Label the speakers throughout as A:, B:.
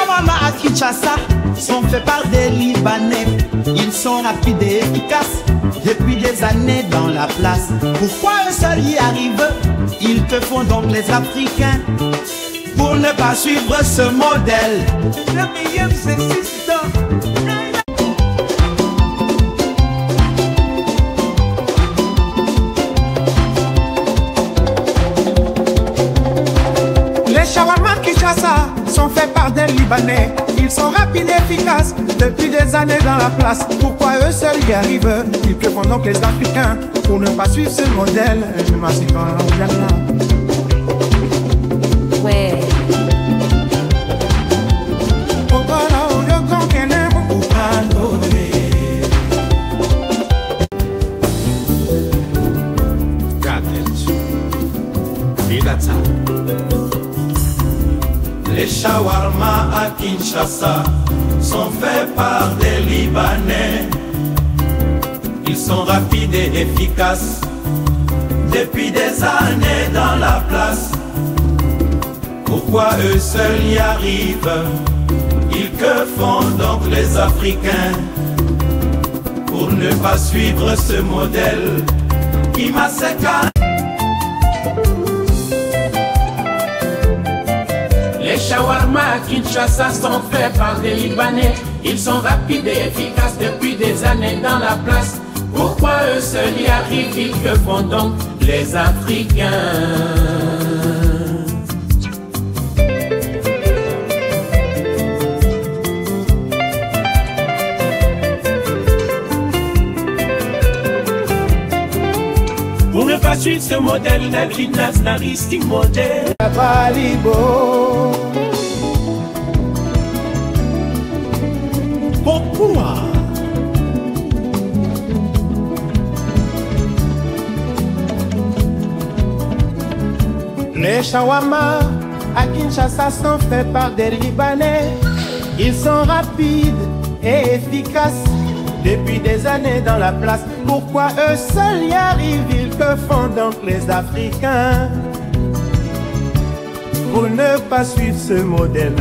A: shawarma à Kinshasa sont faits par des Libanais. Ils sont rapides et efficaces depuis des années dans la place. Pourquoi eux seuls y arrivent? Ils te font donc les Africains pour ne pas suivre ce modèle. Le meilleur c'est système.
B: Les shawarma Kinshasa sont faits par des Libanais. Ils sont rapides et efficaces depuis des années dans la place. Pourquoi eux seuls y arrivent? Ils que font donc les Africains pour ne pas suivre ce modèle.
C: Ouais.
D: Les shawarma à Kinshasa sont faits par des Libanais. Ils sont rapides et efficaces depuis des années dans la place. Pourquoi eux seuls y arrivent? Ils que font donc les Africains pour ne pas suivre ce modèle qui m'a séqué?
E: Les shawarma à Kinshasa sont faits par des Libanais. Ils sont rapides et efficaces depuis des années dans la place. Pourquoi eux seuls y arrivent? Ils que font donc les Africains? Pour ne pas suivre ce modèle, la gymnase naristique modèle.
B: Pourquoi? Les shawarma à Kinshasa sont faits par des Libanais. Ils sont rapides et efficaces depuis des années dans la place. Pourquoi eux seuls y arrivent? Ils que font donc les Africains pour ne pas suivre ce modèle?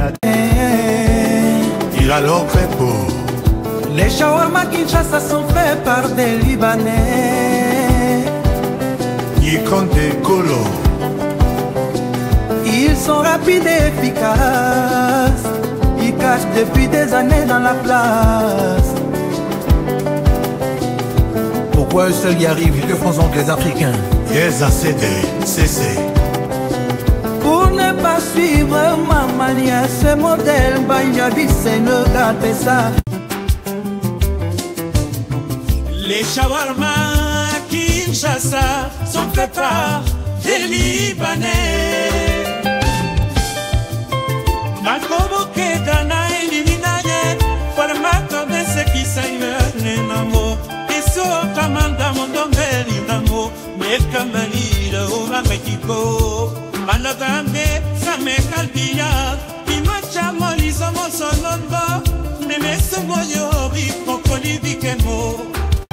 F: Il alors fait beau.
A: Les shawarma Kinshasa sont faits par des Libanais.
F: Il compte des colos.
A: Ils sont rapides et efficaces. Ils cachent depuis des années dans la place. Pourquoi eux seuls y arrivent? Que font donc les Africains?
F: Yes, a cédé, cessé.
A: Pour ne pas suivre Mamalia, ce modèle, Banyabi, c'est ne gâter ça.
E: Les shawarma à Kinshasa sont faits par des Libanais. Makobo Ketana Eliminaye, formato de ce qui s'aille namo. Eso kamanda mondombeli namo, mekamalido ova Mexico. Managambe same kalbia, imacha molizo mosonondo, memeso moyo bi pokoli bikemo.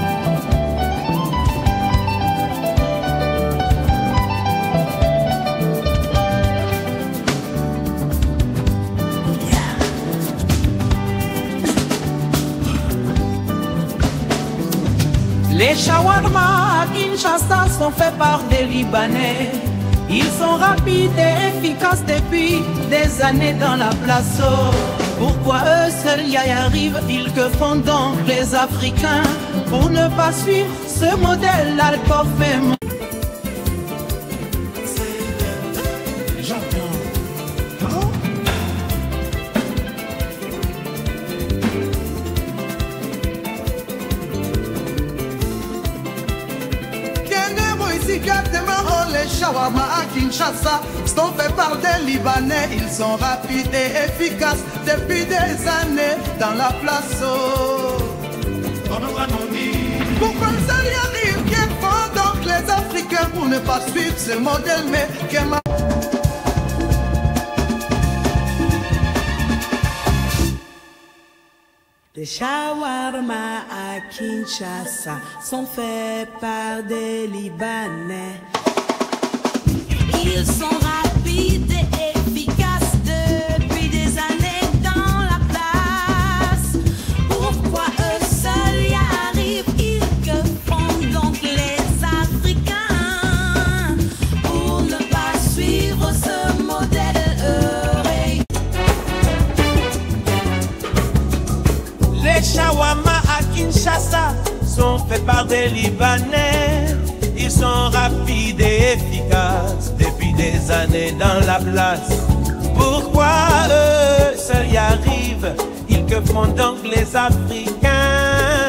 A: Les shawarma à Kinshasa sont faits par des Libanais. Ils sont rapides et efficaces depuis des années dans la place. Pourquoi eux seuls y arrivent? Ils que font donc les Africains pour ne pas suivre ce modèle alcool.
G: Les shawarma à Kinshasa sont faits par des Libanais. Ils sont rapides et efficaces depuis des années dans la place. Pourquoi ça y arrive? Que font donc les Africains pour ne pas suivre ce modèle? Mais
H: Les shawarma à Kinshasa sont faits par des Libanais. Ils sont rapides et efficaces depuis des années dans
B: shawarma à Kinshasa sont faits par des Libanais. Ils sont rapides et efficaces depuis des années dans la place. Pourquoi eux seuls y arrivent? Ils que font donc les Africains?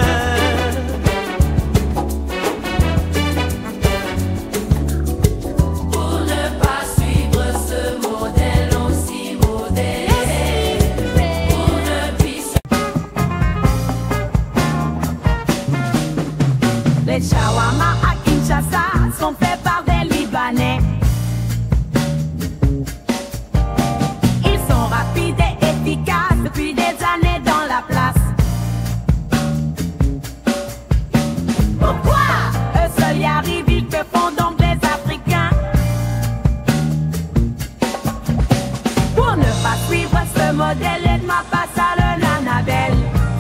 C: Pour ne pas suivre ce modèle aussi moderne, pour ne puisse.
H: Les shawarma à Kinshasa sont faits par des Libanais. Ils sont rapides et efficaces depuis des années dans la place. Pourquoi eux seuls y arrivent? Ils que font donc les Africains? Pour ne pas suivre ce modèle, aide-moi pas ça le Nanabel.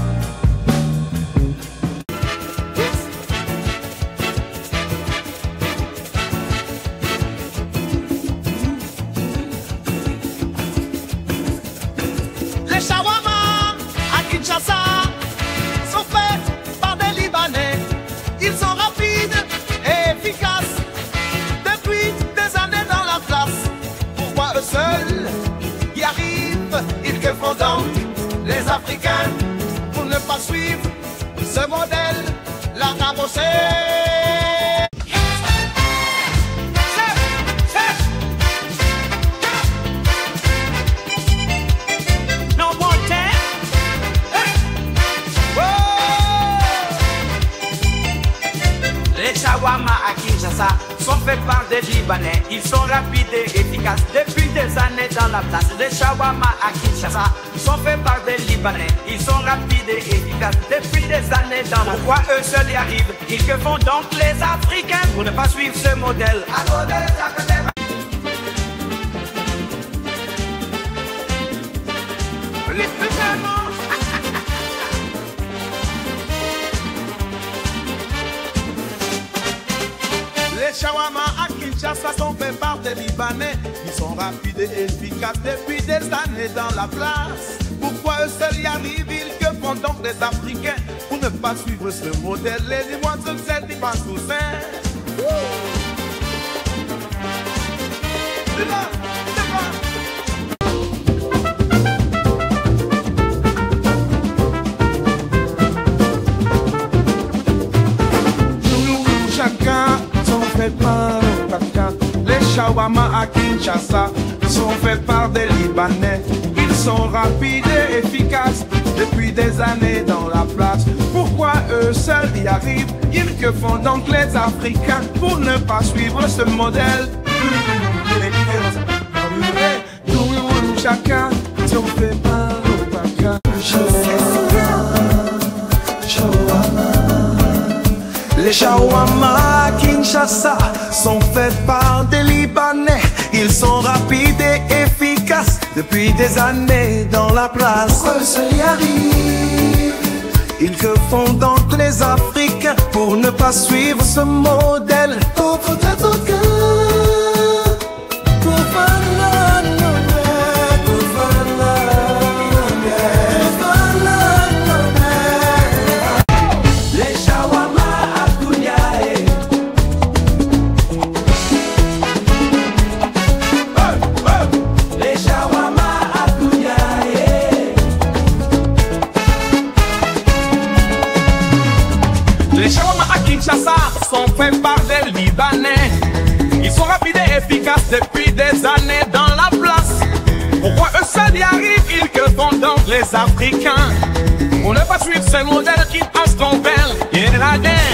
G: Les shawarma à Kinshasa sont faits par des Libanais. Ils sont rapides et efficaces depuis des années dans la place. Pourquoi eux seuls y arrivent? Ils que font donc les Africains pour ne pas suivre ce modèle, la cabossée.
B: No more time.
I: Les shawarma à Kinshasa sont faits par des Libanais. Ils sont rapides et efficaces depuis des années dans la place. Les shawarma à Kinshasa sont faits par des Libanais. Ils sont rapides et efficaces depuis des années dans la place. Pourquoi eux seuls y arrivent? Ils que font donc les Africains pour ne pas suivre ce modèle?
G: Les shawarma à Kinshasa sont faits par des Libanais. Ils sont rapides et efficaces depuis des années dans la place. Pourquoi eux seuls y arrivent? Ils que font donc les Africains pour ne pas suivre ce modèle? Les demoiselles, celles qui passent au sein. Chacun sont faits par chacun. Les shawarma à Kinshasa sont faits par des Libanais. Ils sont rapides et efficaces depuis des années dans la place. Pourquoi eux seuls y arrivent? Ils que font donc les Africains pour ne pas suivre ce modèle? Chacun sont faits par chacun. Les shawarma à Kinshasa sont faits par des Libanais. Ils sont rapides et efficaces depuis des années dans la place. Pourquoi ça y arrive? Ils que font donc les Africains pour ne pas suivre ce modèle? Les shawarma à Kinshasa sont faits par des Libanais. Ils sont rapides et efficaces depuis des années dans la place. Pourquoi eux seuls y arrivent? Ils que font donc les Africains pour ne pas suivre ce modèle qui passe ton verre?